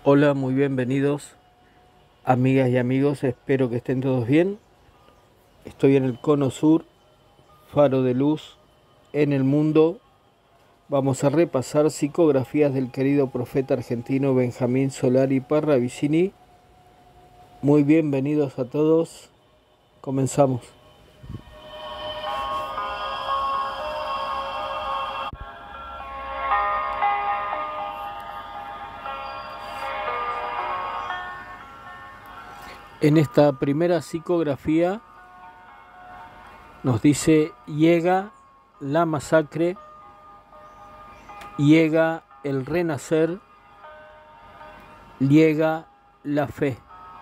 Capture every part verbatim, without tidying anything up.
Hola, muy bienvenidos, amigas y amigos, espero que estén todos bien. Estoy en el Cono Sur, faro de luz en el mundo. Vamos a repasar psicografías del querido profeta argentino Benjamín Solari Parravicini. Muy bienvenidos a todos, comenzamos. En esta primera psicografía nos dice: llega la masacre, llega el renacer, llega la fe.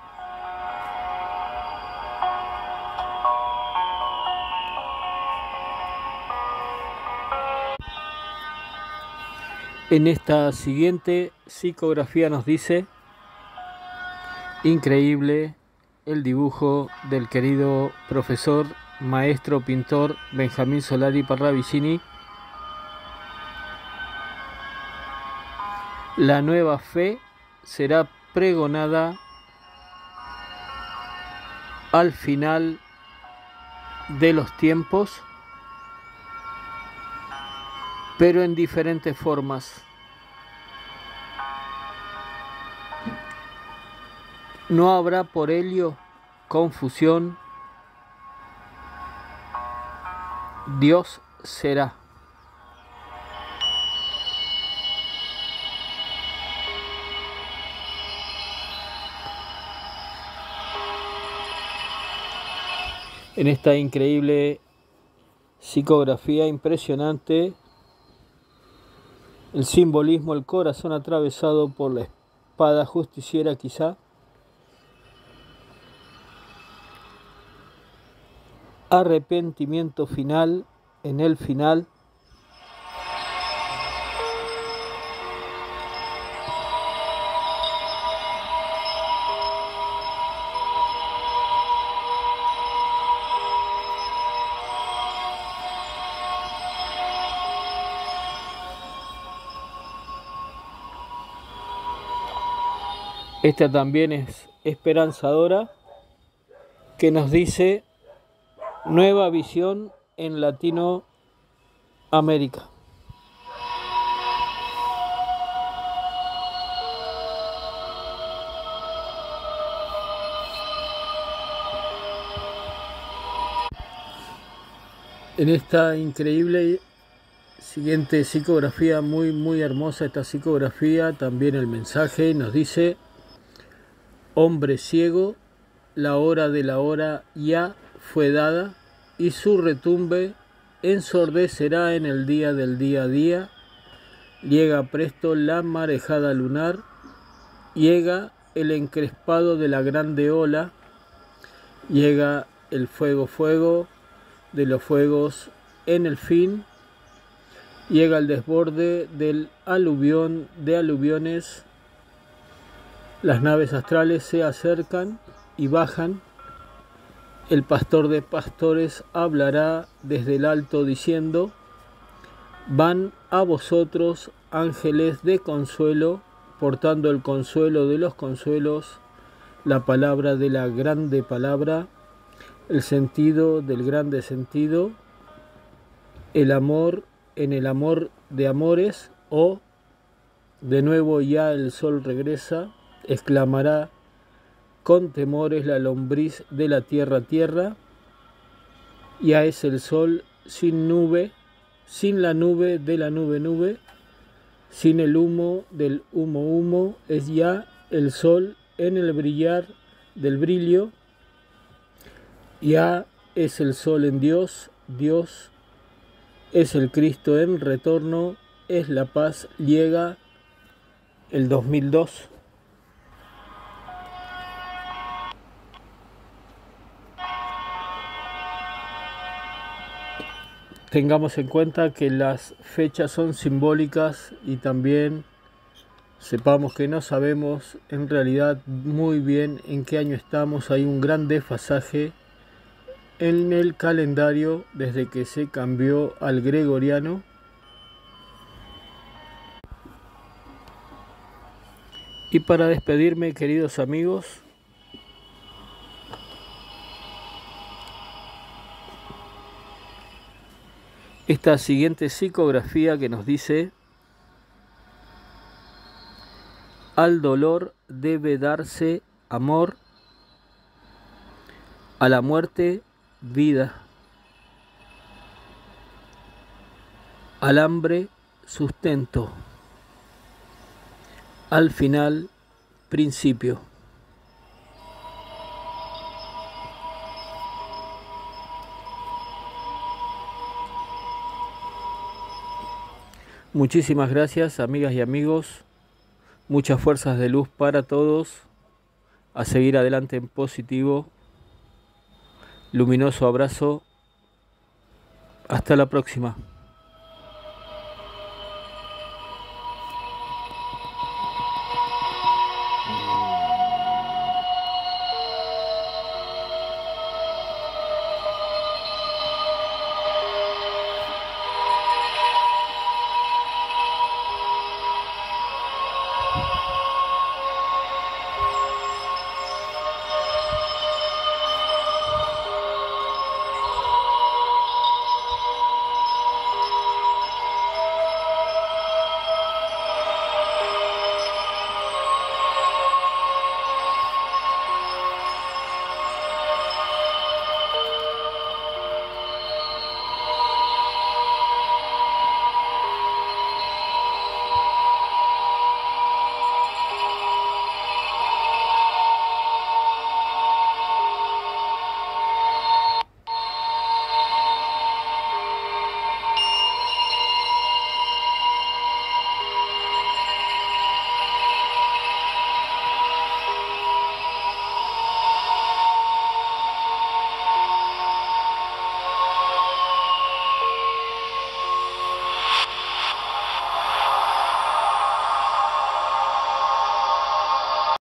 En esta siguiente psicografía nos dice: increíble el dibujo del querido profesor, maestro, pintor Benjamín Solari Parravicini. La nueva fe será pregonada al final de los tiempos, pero en diferentes formas. No habrá por ello confusión. Dios será. En esta increíble psicografía impresionante, el simbolismo, el corazón atravesado por la espada justiciera quizá, arrepentimiento final en el final, esta también es esperanzadora, que nos dice: nueva visión en Latinoamérica. En esta increíble siguiente psicografía, muy muy hermosa esta psicografía, también el mensaje nos dice: hombre ciego, la hora de la hora ya fue dada, y su retumbe ensordecerá en el día del día a día. Llega presto la marejada lunar, llega el encrespado de la grande ola, llega el fuego fuego de los fuegos en el fin, llega el desborde del aluvión de aluviones. Las naves astrales se acercan y bajan. El pastor de pastores hablará desde el alto diciendo: van a vosotros, ángeles de consuelo, portando el consuelo de los consuelos, la palabra de la grande palabra, el sentido del grande sentido, el amor en el amor de amores, o de nuevo ya el sol regresa, exclamará con temores la lombriz de la tierra tierra. Ya es el sol sin nube, sin la nube de la nube nube, sin el humo del humo humo, es ya el sol en el brillar del brillo. Ya es el sol en Dios, Dios es el Cristo en retorno, es la paz, llega el dos mil dos. Tengamos en cuenta que las fechas son simbólicas y también sepamos que no sabemos en realidad muy bien en qué año estamos. Hay un gran desfasaje en el calendario desde que se cambió al gregoriano. Y para despedirme, queridos amigos, esta siguiente psicografía que nos dice: al dolor debe darse amor, a la muerte vida, al hambre sustento, al final principio. Muchísimas gracias, amigas y amigos. Muchas fuerzas de luz para todos. A seguir adelante en positivo. Luminoso abrazo. Hasta la próxima.